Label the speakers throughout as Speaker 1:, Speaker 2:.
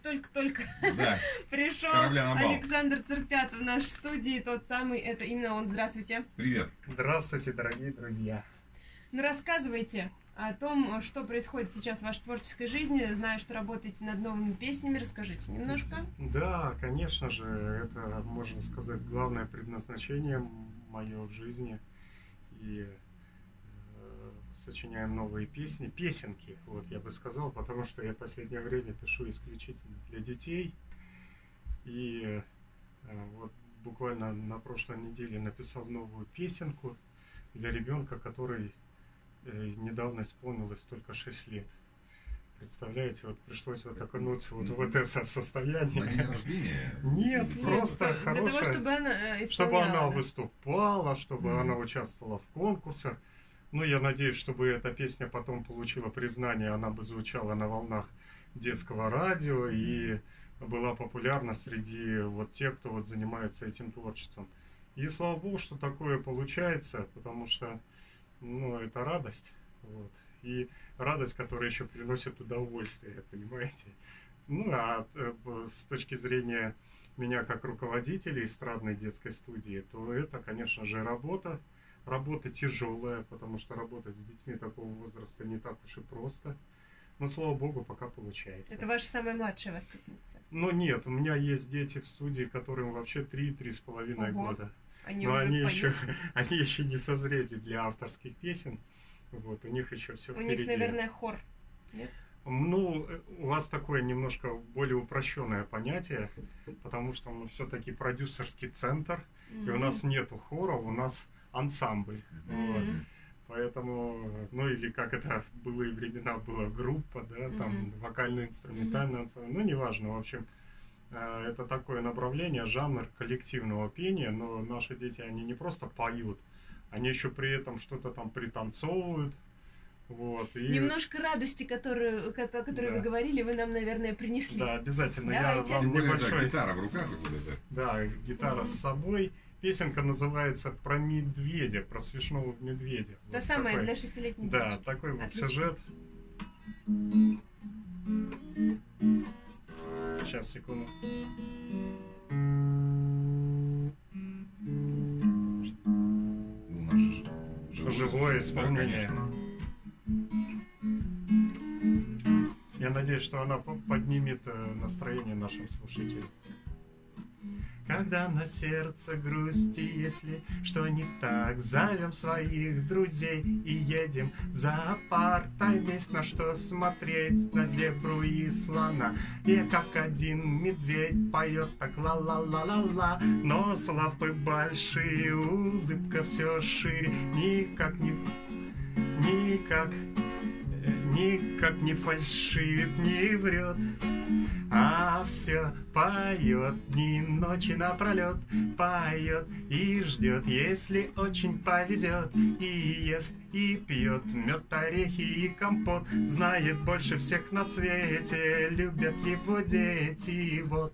Speaker 1: только-только
Speaker 2: Да,
Speaker 1: пришел Александр Церпят в нашу студию, тот самый, это именно он. Здравствуйте.
Speaker 2: Привет.
Speaker 3: Здравствуйте, дорогие друзья.
Speaker 1: Ну, рассказывайте о том, что происходит сейчас в вашей творческой жизни. Знаю, что работаете над новыми песнями. Расскажите немножко.
Speaker 3: Да, конечно же, это, можно сказать, главное предназначение мое в жизни. И сочиняем новые песни, песенки, вот я бы сказал, потому что я в последнее время пишу исключительно для детей. И вот буквально на прошлой неделе написал новую песенку для ребенка, который недавно исполнилось только 6 лет. Представляете, вот пришлось вот окунуться вот в это состояние.
Speaker 2: На день рождения?
Speaker 3: Нет, просто хорошая, чтобы она
Speaker 1: да?
Speaker 3: выступала, чтобы она участвовала в конкурсах. Ну, я надеюсь, чтобы эта песня потом получила признание, она бы звучала на волнах детского радио и была популярна среди вот тех, кто вот занимается этим творчеством. И слава богу, что такое получается, потому что, ну, это радость, вот. И радость, которая еще приносит удовольствие, понимаете? Ну, а с точки зрения меня как руководителя эстрадной детской студии, то это, конечно же, работа. Работа тяжелая, потому что работать с детьми такого возраста не так уж и просто. Но, слава богу, пока получается.
Speaker 1: Это ваша самая младшая воспитанница?
Speaker 3: Ну, нет, у меня есть дети в студии, которым вообще 3-3,5 года. Но они еще не созрели для авторских песен. Вот, у них еще все впереди.
Speaker 1: У них, наверное, хор, нет?
Speaker 3: Ну, у вас такое немножко более упрощенное понятие, потому что мы все-таки продюсерский центр, и у нас нету хора, у нас ансамбль. Вот. Поэтому, ну или как это в былые времена была группа, да, там вокально-инструментальный ансамбль, ну неважно, в общем, это такое направление, жанр коллективного пения, но наши дети, они не просто поют, они еще при этом что-то там пританцовывают. Вот, и...
Speaker 1: Немножко радости, о которой вы говорили, вы нам, наверное, принесли.
Speaker 3: Да, обязательно.
Speaker 1: Давайте.
Speaker 3: Я вам небольшой...
Speaker 2: Да, гитара в руках у тебя, да?
Speaker 3: Да, гитара с собой. Песенка называется «Про медведя», про смешного медведя.
Speaker 1: Та вот самая такой, для 6-летней
Speaker 3: девочки. Да, такой вот сюжет. Сейчас, секунду.
Speaker 2: У нас же
Speaker 3: живое исполнение.
Speaker 2: Да,
Speaker 3: я надеюсь, что она поднимет настроение нашим слушателям. Когда на сердце грусти, если что не так, зовем своих друзей и едем в зоопарк. Там есть на что смотреть, на зебру и слона. И как один медведь поет так ла-ла-ла-ла-ла. Нос, лапы большие, улыбка все шире. Никак не фальшивит, не врет, а все поет дни и ночи напролет, поет и ждет, если очень повезет, и ест, и пьет мед, орехи и компот, знает больше всех на свете, любят его дети, вот.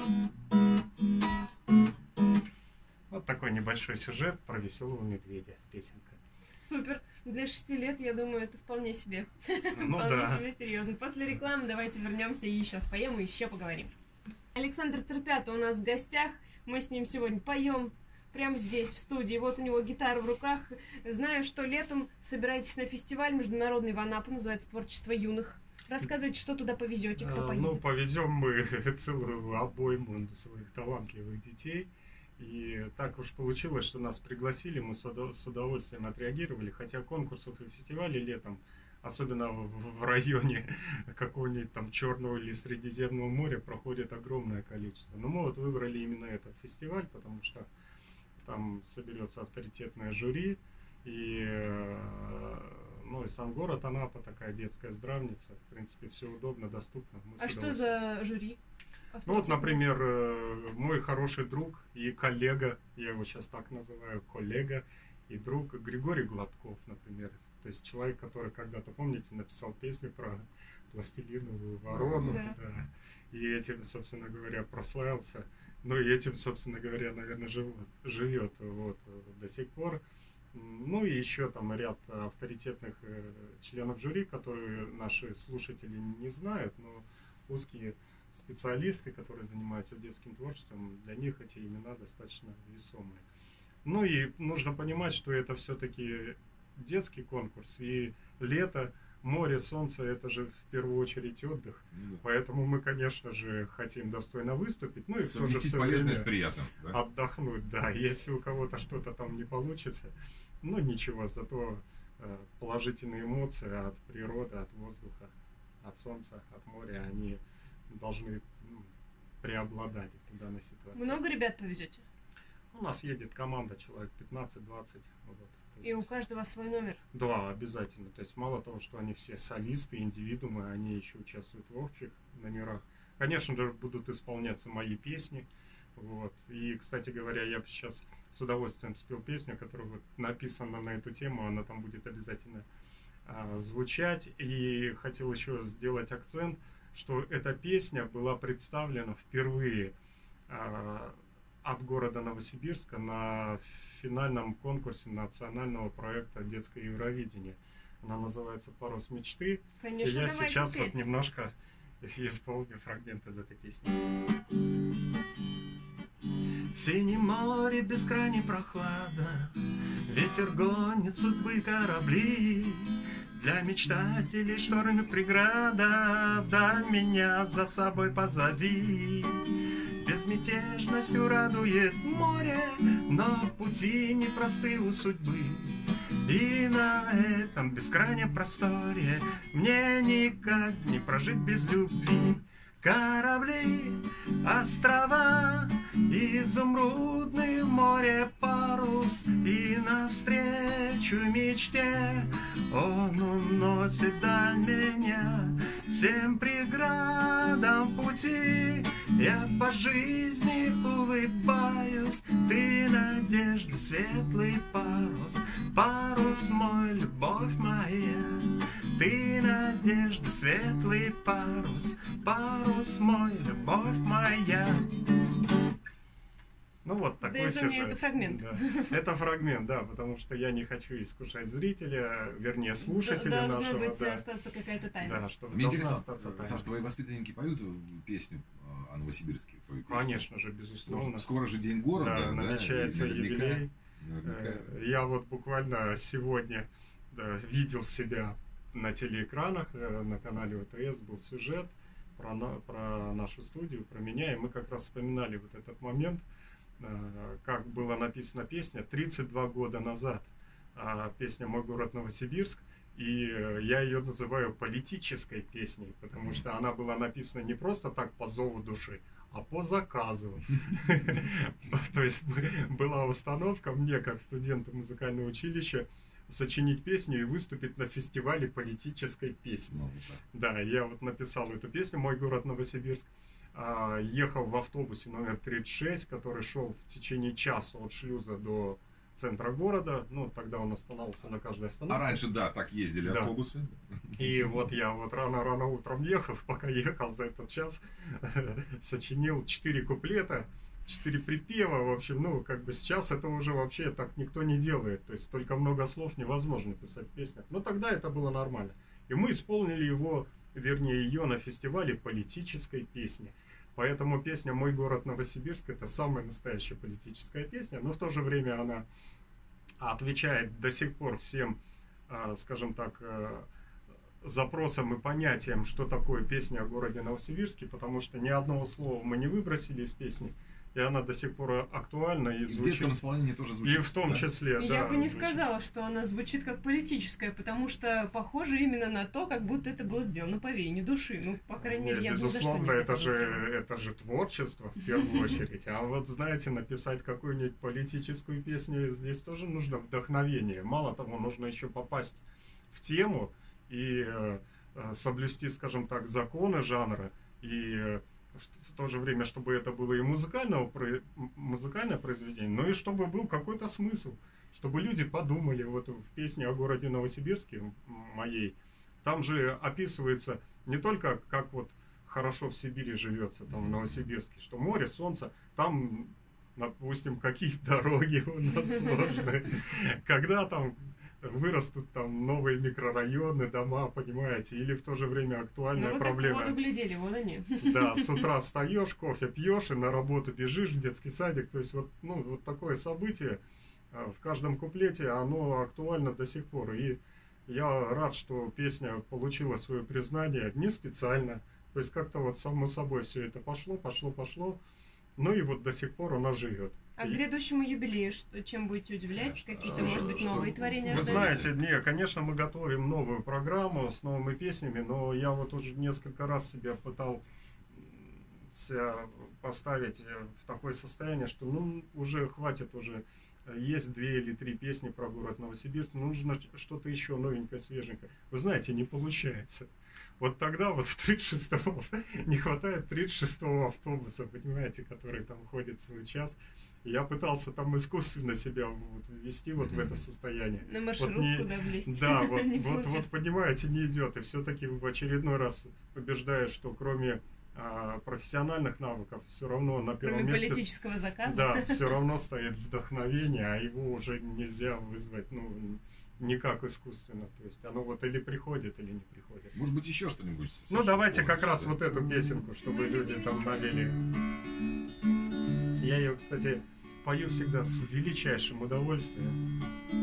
Speaker 3: Вот такой небольшой сюжет про веселого медведя, песенка.
Speaker 1: Супер. Для 6 лет, я думаю, это вполне себе.
Speaker 3: Ну,
Speaker 1: вполне себе серьезно. После рекламы давайте вернемся и еще споем, и еще поговорим. Александр Церпят у нас в гостях. Мы с ним сегодня поем прямо здесь, в студии. Вот у него гитара в руках. Знаю, что летом собираетесь на фестиваль международный в Анапу, называется «Творчество юных». Рассказывайте, что туда повезете, кто поедет.
Speaker 3: Ну, повезем мы целую обойму своих талантливых детей. И так уж получилось, что нас пригласили, мы с удовольствием отреагировали, хотя конкурсов и фестивалей летом, особенно в районе какого-нибудь там Черного или Средиземного моря, проходит огромное количество. Но мы вот выбрали именно этот фестиваль, потому что там соберется авторитетное жюри, и, ну, и сам город Анапа, такая детская здравница, в принципе, все удобно, доступно.
Speaker 1: А что за жюри?
Speaker 3: Ну вот, например, мой хороший друг и коллега, я его сейчас так называю, коллега и друг Григорий Гладков, например. То есть человек, который когда-то, помните, написал песню про пластилиновую ворону, да. И этим, собственно говоря, прославился. Ну и этим, собственно говоря, наверное, живет вот, до сих пор. Ну и еще там ряд авторитетных членов жюри, которые наши слушатели не знают, но узкие специалисты, которые занимаются детским творчеством, для них эти имена достаточно весомые. Ну и нужно понимать, что это все-таки детский конкурс, и лето, море, солнце — это же в первую очередь отдых. Поэтому мы, конечно же, хотим достойно выступить, ну и в то же
Speaker 2: полезное с
Speaker 3: время
Speaker 2: приятным, да?
Speaker 3: отдохнуть. Да, если у кого-то что-то там не получится, ну ничего, зато положительные эмоции от природы, от воздуха, от солнца, от моря, они должны преобладать в данной ситуации.
Speaker 1: Много ребят повезете?
Speaker 3: У нас едет команда, человек 15-20. Вот.
Speaker 1: И у каждого свой номер?
Speaker 3: Да, обязательно. То есть мало того, что они все солисты, индивидуумы, они еще участвуют в общих номерах. Конечно же, будут исполняться мои песни. Вот. И, кстати говоря, я сейчас с удовольствием спел песню, которая вот написана на эту тему, она там будет обязательно звучать. И хотел еще сделать акцент, что эта песня была представлена впервые от города Новосибирска на финальном конкурсе национального проекта «Детское Евровидение». Она называется «Парус мечты».
Speaker 1: Конечно,
Speaker 3: и я
Speaker 1: давайте
Speaker 3: сейчас
Speaker 1: петь.
Speaker 3: вот немножко исполню фрагмент из этой песни. В синем море бескрайней прохлада, ветер гонит судьбы корабли. Для мечтателей шторм и преграда, вдаль меня за собой позови. Безмятежностью радует море, но пути непросты у судьбы. И на этом бескрайнем просторе мне никак не прожить без любви. Корабли, острова, изумрудное море, парус, и навстречу мечте он уносит даль меня. Всем преградам пути я по жизни улыбаюсь. Ты надежда, светлый парус, парус мой, любовь моя. Ты надежда, светлый парус, парус мой, любовь моя. Ну вот такой
Speaker 1: Да,
Speaker 3: сюжет.
Speaker 1: это фрагмент.
Speaker 3: Да. Это фрагмент, да, потому что я не хочу искушать зрителя, вернее слушателя
Speaker 1: Должна
Speaker 3: нашего.
Speaker 1: быть
Speaker 3: Да.
Speaker 1: остаться какая-то тайна.
Speaker 3: Да, что
Speaker 2: Мне
Speaker 3: должна
Speaker 2: интересно,
Speaker 3: остаться тайной.
Speaker 2: Саш, твои воспитанники поют песню о Новосибирске? Твою песню?
Speaker 3: Конечно же, безусловно.
Speaker 2: Скоро же День города.
Speaker 3: Да, намечается
Speaker 2: и наверняка-
Speaker 3: юбилей.
Speaker 2: наверняка.
Speaker 3: Я вот буквально сегодня видел себя на телеэкранах, на канале ОТС был сюжет про нашу студию, про меня, и мы как раз вспоминали вот этот момент, как была написана песня 32 года назад, песня «Мой город Новосибирск», и я ее называю политической песней, потому что она была написана не просто так по зову души, а по заказу. То есть была установка мне, как студенту музыкального училища, сочинить песню и выступить на фестивале политической песни. Да, я вот написал эту песню «Мой город Новосибирск». Ехал в автобусе номер 36, который шел в течение часа от шлюза до центра города. Ну, тогда он останавливался на каждой остановке.
Speaker 2: А раньше, да, так ездили
Speaker 3: Да.
Speaker 2: автобусы.
Speaker 3: И вот я вот рано-рано утром ехал, пока ехал за этот час, сочинил 4 куплета, 4 припева, в общем, ну, как бы сейчас это уже вообще так никто не делает. То есть столько много слов невозможно писать в песнях. Но тогда это было нормально. И мы исполнили его, вернее, ее на фестивале политической песни. Поэтому песня «Мой город Новосибирск» — это самая настоящая политическая песня, но в то же время она отвечает до сих пор всем, скажем так, запросам и понятиям, что такое песня о городе Новосибирске, потому что ни одного слова мы не выбросили из песни, и она до сих пор актуальна и
Speaker 2: И в
Speaker 3: звучит.
Speaker 2: детском исполнении тоже звучит.
Speaker 3: И в том
Speaker 2: да?
Speaker 3: числе, да.
Speaker 1: Я бы не
Speaker 3: звучит.
Speaker 1: сказала, что она звучит как политическая, потому что похоже именно на то, как будто это было сделано по веянию души. Ну, по крайней мере, я бы ни за что
Speaker 3: безусловно,
Speaker 1: не
Speaker 3: это
Speaker 1: сказала.
Speaker 3: же творчество в первую очередь. А вот, знаете, написать какую-нибудь политическую песню, здесь тоже нужно вдохновение. Мало того, нужно еще попасть в тему и соблюсти, скажем так, законы жанра, и в то же время, чтобы это было и музыкальное произведение, но и чтобы был какой-то смысл, чтобы люди подумали. Вот в песне о городе Новосибирске моей, там же описывается не только как вот хорошо в Сибири живется, там в Новосибирске, что море, солнце, там, допустим, какие дороги у нас сложные, когда там вырастут там новые микрорайоны, дома, понимаете, или в то же время актуальная
Speaker 1: вы
Speaker 3: проблема.
Speaker 1: как в воду глядели, вот они.
Speaker 3: Да, с утра встаешь, кофе пьешь и на работу бежишь в детский садик. То есть вот, ну, вот такое событие в каждом куплете, оно актуально до сих пор. И я рад, что песня получила свое признание не специально. То есть как-то вот само собой все это пошло. Ну и вот до сих пор она живет.
Speaker 1: А к грядущему юбилею чем будете удивлять? Какие-то, может быть, новые творения?
Speaker 3: Вы знаете, конечно, мы готовим новую программу с новыми песнями, но я вот уже несколько раз себя пытался поставить в такое состояние, что ну уже хватит уже. Есть 2 или 3 песни про город Новосибирск, нужно что-то еще новенькое, свеженькое. Вы знаете, не получается. Вот тогда вот в 36-го не хватает 36-го автобуса, понимаете, который там ходит целый час. Я пытался там искусственно себя вот ввести вот в это состояние.
Speaker 1: На маршрутку,
Speaker 3: вот
Speaker 1: да, влезть.
Speaker 3: Да, вот понимаете, не идет. И все-таки в очередной раз убеждаю, что кроме профессиональных навыков все равно на первом
Speaker 1: Кроме
Speaker 3: месте...
Speaker 1: политического заказа.
Speaker 3: Да, все равно стоит вдохновение, а его уже нельзя вызвать, ну, никак искусственно. То есть оно вот или приходит, или не приходит.
Speaker 2: Может быть, еще что-нибудь?
Speaker 3: Ну, давайте как раз вот эту песенку, чтобы люди там навели. Я ее, кстати, пою всегда с величайшим удовольствием.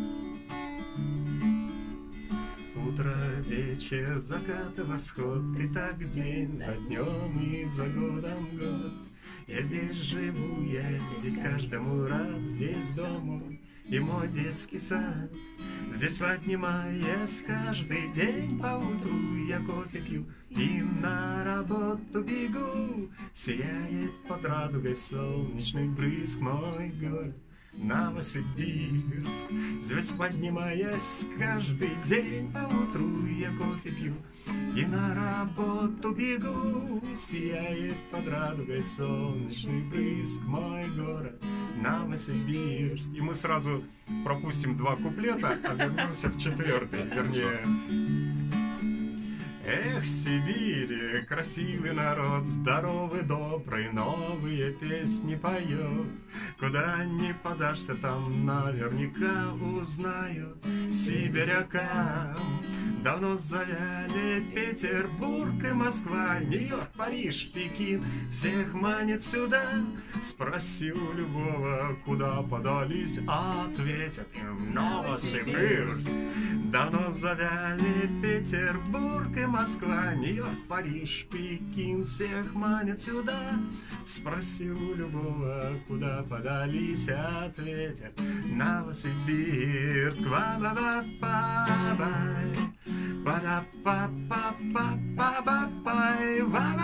Speaker 3: Утро, вечер, закат, восход, и так день за днем и за годом год. Я здесь живу, я здесь каждому рад, здесь дом мой и мой детский сад. Здесь поднимаясь каждый день поутру, я кофе пью и на работу бегу. Сияет под радугой солнечный брызг мой город Новосибирск. Здесь поднимаясь каждый день поутру, я кофе пью и на работу бегу. Сияет под радугой солнечный брызг мой город Новосибирск. И мы сразу пропустим 2 куплета, а вернемся в 4-й, вернее. Эх, Сибирь, красивый народ, здоровый, добрый, новые песни поет. Куда ни подашься, там наверняка узнают сибиряка. Давно завяли Петербург и Москва, Нью-Йорк, Париж, Пекин, всех манит сюда. Спроси у любого, куда подались, ответят им Новосибирск. Давно завяли Петербург и Москва, Нью-Йорк, Париж, Пекин, всех манит сюда. Спроси у любого, куда подались, ответят Новосибирск. Ба-ба-ба-ба-бай. Ба-да-па-па-па-па-бай.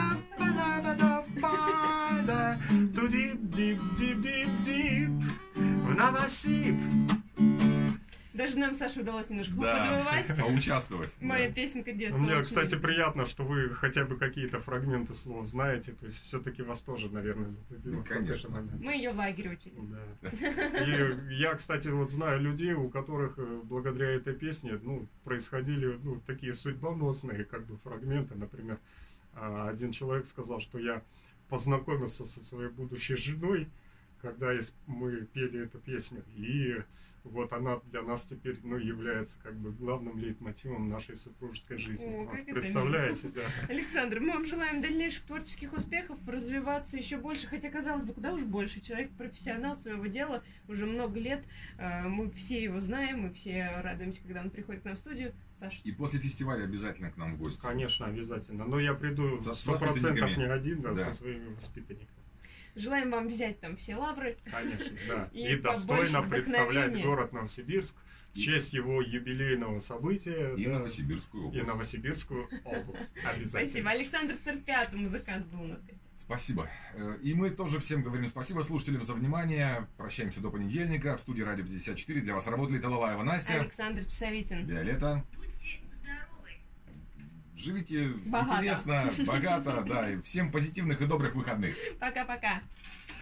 Speaker 3: Ба-ба-ба-да-ба-да-бай. Ту-дип-дип-дип-дип-дип. В Новосиб.
Speaker 1: Даже нам, Саша, удалось немножко
Speaker 2: Да,
Speaker 1: поподвывать.
Speaker 2: поучаствовать.
Speaker 1: Моя песенка детства.
Speaker 3: Мне,
Speaker 1: очень
Speaker 3: кстати,
Speaker 1: любит.
Speaker 3: приятно, что вы хотя бы какие-то фрагменты слов знаете. То есть все-таки вас тоже, наверное, зацепило.
Speaker 2: Ну, конечно.
Speaker 3: в какой-то момент.
Speaker 1: Мы ее в лагере учили.
Speaker 3: Да. И я, кстати, вот знаю людей, у которых благодаря этой песне, ну, происходили, ну, такие судьбоносные, как бы, фрагменты. Например, один человек сказал, что я познакомился со своей будущей женой, когда мы пели эту песню. И вот она для нас теперь, ну, является как бы главным лейтмотивом нашей супружеской жизни.
Speaker 1: О,
Speaker 3: Вот,
Speaker 1: как это
Speaker 3: представляете, да.
Speaker 1: Александр, мы вам желаем дальнейших творческих успехов, развиваться еще больше, хотя, казалось бы, куда уж больше. Человек профессионал своего дела, уже много лет, мы все его знаем, мы все радуемся, когда он приходит к нам в студию. Саша.
Speaker 2: И после фестиваля обязательно к нам в гости.
Speaker 3: Конечно, обязательно. Но я приду
Speaker 2: С
Speaker 3: 100%
Speaker 2: воспитанниками.
Speaker 3: не один, да,
Speaker 2: Да.
Speaker 3: со своими воспитанниками.
Speaker 1: Желаем вам взять там все лавры.
Speaker 3: Конечно, да.
Speaker 1: И
Speaker 3: И достойно
Speaker 1: побольше
Speaker 3: представлять
Speaker 1: вдохновения.
Speaker 3: город Новосибирск в честь его юбилейного события.
Speaker 2: И
Speaker 3: да,
Speaker 2: Новосибирскую
Speaker 3: и
Speaker 2: область.
Speaker 3: Новосибирскую область. Обязательно.
Speaker 1: Спасибо. Александр Церпят, музыкант, был у нас в гостях.
Speaker 2: Спасибо. И мы тоже всем говорим спасибо слушателям за внимание. Прощаемся до понедельника. В студии Радио 54 для вас работали Талалаева Настя,
Speaker 1: Александр Часовитин.
Speaker 2: Виолетта.
Speaker 4: Будьте здоровы!
Speaker 2: Живите
Speaker 1: Богато.
Speaker 2: интересно, богато, да, и всем позитивных и добрых выходных.
Speaker 1: Пока-пока.